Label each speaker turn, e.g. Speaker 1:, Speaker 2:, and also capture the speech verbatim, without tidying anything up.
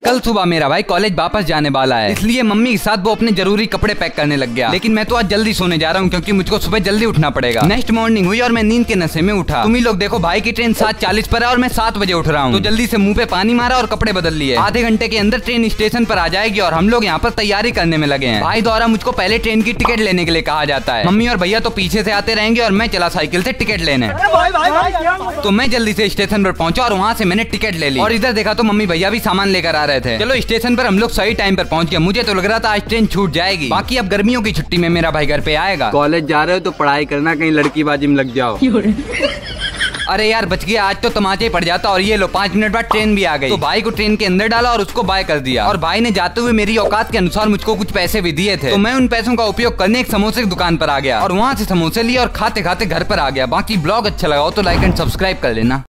Speaker 1: कल सुबह मेरा भाई कॉलेज वापस जाने वाला है, इसलिए मम्मी के साथ वो अपने जरूरी कपड़े पैक करने लग गया। लेकिन मैं तो आज जल्दी सोने जा रहा हूँ क्योंकि मुझको सुबह जल्दी उठना पड़ेगा। नेक्स्ट मॉर्निंग हुई और मैं नींद के नशे में उठा। तुम ही लोग देखो, भाई की ट्रेन सात चालीस पर है और मैं सात बजे उठ रहा हूँ। तो जल्दी से मुंह पे पानी मारा और कपड़े बदल लिए। आधे घंटे के अंदर ट्रेन स्टेशन पर आ जाएगी और हम लोग यहाँ पर तैयारी करने में लगे हैं। भाई द्वारा मुझको पहले ट्रेन की टिकट लेने के लिए कहा जाता है। मम्मी और भैया तो पीछे से आते रहेंगे और मैं चला साइकिल से टिकट लेने। तो मैं जल्दी से स्टेशन पर पहुंचा और वहाँ से मैंने टिकट ले ली। और इधर देखा तो मम्मी भैया भी सामान लेकर आ रहे थे। चलो स्टेशन पर हम लोग सही टाइम पर पहुंच गए। मुझे तो लग रहा था आज ट्रेन छूट जाएगी। बाकी अब गर्मियों की छुट्टी में मेरा भाई घर पे आएगा।
Speaker 2: कॉलेज जा रहे हो तो पढ़ाई करना, कहीं लड़कीबाजी में लग जाओ।
Speaker 1: अरे यार बच गया, आज तो तमाचे ही पड़ जाता। और ये लो, पाँच मिनट बाद ट्रेन भी आ गई। तो भाई को ट्रेन के अंदर डाला और उसको बाय कर दिया। और भाई ने जाते हुए मेरी औकात के अनुसार मुझको कुछ पैसे भी दिए थे। तो मैं उन पैसों का उपयोग करने एक समोसे की दुकान पर आ गया और वहाँ से समोसे लिए और खाते खाते घर पर आ गया। बाकी ब्लॉग अच्छा लगा हो तो लाइक एंड सब्सक्राइब कर लेना।